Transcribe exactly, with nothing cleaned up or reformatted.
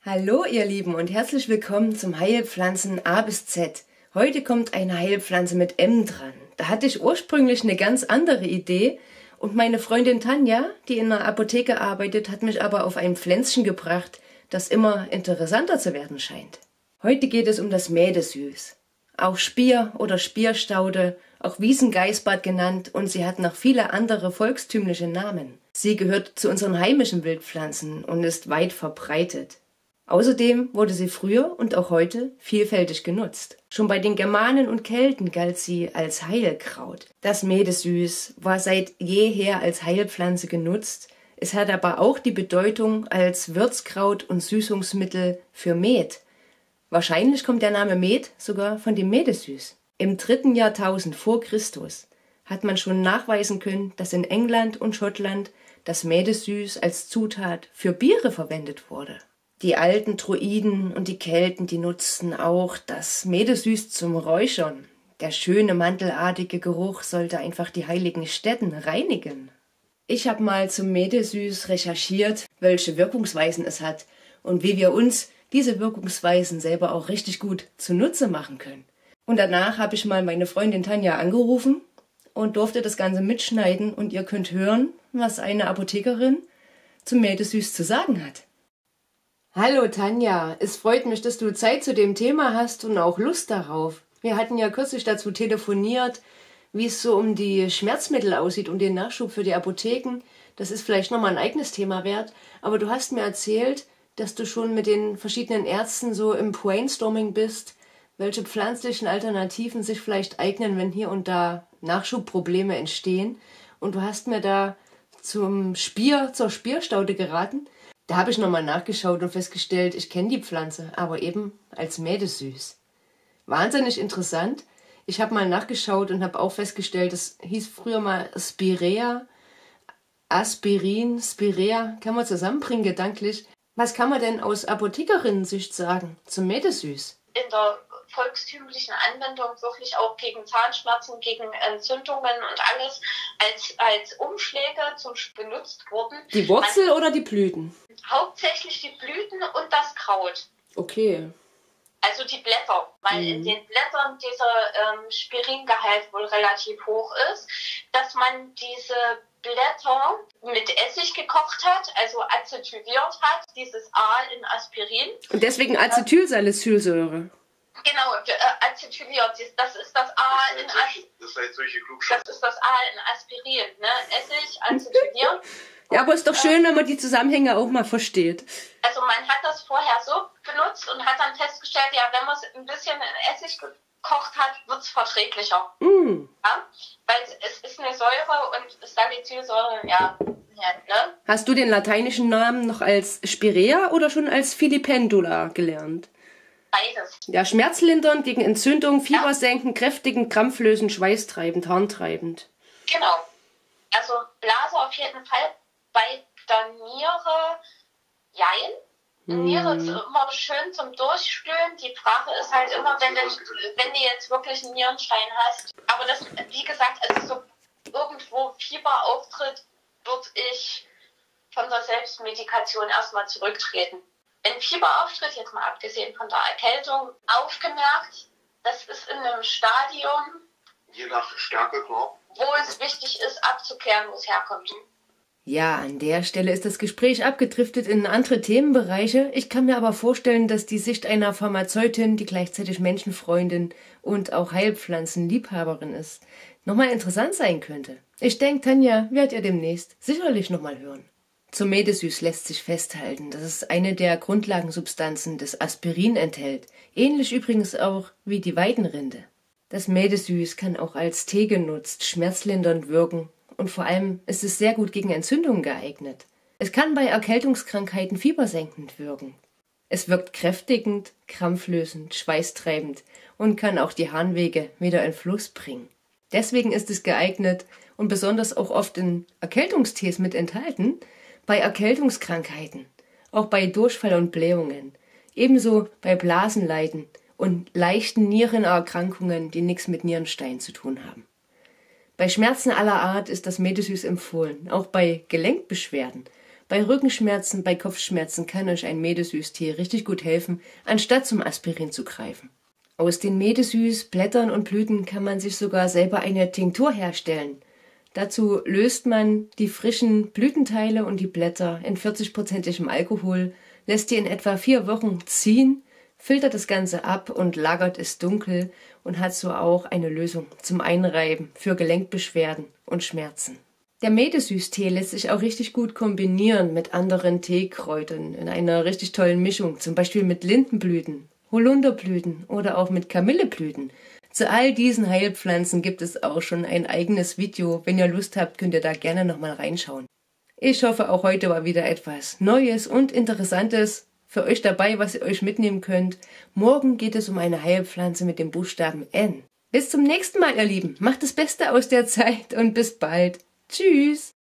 Hallo ihr Lieben und herzlich willkommen zum Heilpflanzen A bis Z. Heute kommt eine Heilpflanze mit M dran. Da hatte ich ursprünglich eine ganz andere Idee und meine Freundin Tanja, die in einer Apotheke arbeitet, hat mich aber auf ein Pflänzchen gebracht, das immer interessanter zu werden scheint. Heute geht es um das Mädesüß. Auch Spier oder Spierstaude, auch Wiesengeißbart genannt, und sie hat noch viele andere volkstümliche Namen. Sie gehört zu unseren heimischen Wildpflanzen und ist weit verbreitet. Außerdem wurde sie früher und auch heute vielfältig genutzt. Schon bei den Germanen und Kelten galt sie als Heilkraut. Das Mädesüß war seit jeher als Heilpflanze genutzt. Es hat aber auch die Bedeutung als Würzkraut und Süßungsmittel für Met. Wahrscheinlich kommt der Name Met sogar von dem Mädesüß. Im dritten Jahrtausend vor Christus hat man schon nachweisen können, dass in England und Schottland das Mädesüß als Zutat für Biere verwendet wurde. Die alten Druiden und die Kelten, die nutzten auch das Mädesüß zum Räuchern. Der schöne mantelartige Geruch sollte einfach die heiligen Stätten reinigen. Ich habe mal zum Mädesüß recherchiert, welche Wirkungsweisen es hat und wie wir uns diese Wirkungsweisen selber auch richtig gut zunutze machen können. Und danach habe ich mal meine Freundin Tanja angerufen und durfte das Ganze mitschneiden und ihr könnt hören, was eine Apothekerin zum Mädesüß zu sagen hat. Hallo Tanja, es freut mich, dass du Zeit zu dem Thema hast und auch Lust darauf. Wir hatten ja kürzlich dazu telefoniert, wie es so um die Schmerzmittel aussieht, um den Nachschub für die Apotheken. Das ist vielleicht nochmal ein eigenes Thema wert, aber du hast mir erzählt, dass du schon mit den verschiedenen Ärzten so im Brainstorming bist, welche pflanzlichen Alternativen sich vielleicht eignen, wenn hier und da Nachschubprobleme entstehen. Und du hast mir da zum Spier, zur Spierstaude geraten. Da habe ich nochmal nachgeschaut und festgestellt, ich kenne die Pflanze, aber eben als Mädesüß. Wahnsinnig interessant. Ich habe mal nachgeschaut und habe auch festgestellt, es hieß früher mal Spirea, Aspirin, Spirea. Kann man zusammenbringen gedanklich. Was kann man denn aus Apothekerinnen-Sicht sagen zum Mädesüß? In der volkstümlichen Anwendung wirklich auch gegen Zahnschmerzen, gegen Entzündungen und alles als, als Umschläge zum benutzt wurden. Die Wurzel Man, oder die Blüten? Hauptsächlich die Blüten und das Kraut. Okay. Also die Blätter, weil mhm. in den Blättern dieser ähm, Spiringehalt wohl relativ hoch ist, dass man diese Blätter mit Essig gekocht hat, also acetyliert hat, dieses A in Aspirin. Und deswegen Acetylsalicylsäure. Genau, äh, acetyliert, das ist das A in Aspirin. Das seid solche Klugscheißer. Das ist das A in Aspirin, ne? Essig, acetyliert. Ja, aber es ist doch schön, wenn man die Zusammenhänge auch mal versteht. Also man hat das vorher so benutzt und hat dann festgestellt, ja, wenn man es ein bisschen in Essig gekocht hat, wird es verträglicher. Mm. Ja? Weil es ist eine Säure und Salicylsäure, ja, ja, ne? Hast du den lateinischen Namen noch als Spirea oder schon als Filipendula gelernt? Beides. Ja, schmerzlindernd, gegen Entzündung, Fieber senken, kräftigend, krampflösend, schweißtreibend, harntreibend. Genau. Also Blase auf jeden Fall. Bei der Niere, jein. Mm. Niere ist immer schön zum Durchspülen. Die Frage ist halt immer, wenn du, wenn du jetzt wirklich einen Nierenstein hast. Aber das, wie gesagt, also so irgendwo Fieber auftritt, würde ich von der Selbstmedikation erstmal zurücktreten. Wenn Fieber auftritt, jetzt mal abgesehen von der Erkältung, aufgemerkt, das ist in einem Stadium, je nach Stärke, klar, wo es wichtig ist, abzuklären, wo es herkommt. Ja, an der Stelle ist das Gespräch abgedriftet in andere Themenbereiche. Ich kann mir aber vorstellen, dass die Sicht einer Pharmazeutin, die gleichzeitig Menschenfreundin und auch Heilpflanzenliebhaberin ist, nochmal interessant sein könnte. Ich denke, Tanja wird ihr demnächst sicherlich nochmal hören. Zum Mädesüß lässt sich festhalten, dass es eine der Grundlagensubstanzen des Aspirin enthält, ähnlich übrigens auch wie die Weidenrinde. Das Mädesüß kann auch als Tee genutzt, schmerzlindernd wirken und vor allem ist es sehr gut gegen Entzündungen geeignet. Es kann bei Erkältungskrankheiten fiebersenkend wirken. Es wirkt kräftigend, krampflösend, schweißtreibend und kann auch die Harnwege wieder in Fluss bringen. Deswegen ist es geeignet und besonders auch oft in Erkältungstees mit enthalten, bei Erkältungskrankheiten, auch bei Durchfall und Blähungen, ebenso bei Blasenleiden und leichten Nierenerkrankungen, die nichts mit Nierenstein zu tun haben. Bei Schmerzen aller Art ist das Mädesüß empfohlen, auch bei Gelenkbeschwerden, Bei Rückenschmerzen, bei Kopfschmerzen kann euch ein Medesüß-Tee richtig gut helfen, anstatt zum Aspirin zu greifen. Aus den Medesüß, Blättern und Blüten kann man sich sogar selber eine Tinktur herstellen. Dazu löst man die frischen Blütenteile und die Blätter in vierzig-prozentigem Alkohol, lässt die in etwa vier Wochen ziehen, filtert das Ganze ab und lagert es dunkel und hat so auch eine Lösung zum Einreiben für Gelenkbeschwerden und Schmerzen. Der Medesüß-Tee lässt sich auch richtig gut kombinieren mit anderen Teekräutern in einer richtig tollen Mischung, zum Beispiel mit Lindenblüten, Holunderblüten oder auch mit Kamilleblüten. Zu all diesen Heilpflanzen gibt es auch schon ein eigenes Video. Wenn ihr Lust habt, könnt ihr da gerne nochmal reinschauen. Ich hoffe, auch heute war wieder etwas Neues und Interessantes für euch dabei, was ihr euch mitnehmen könnt. Morgen geht es um eine Heilpflanze mit dem Buchstaben N. Bis zum nächsten Mal, ihr Lieben. Macht das Beste aus der Zeit und bis bald. Tschüss.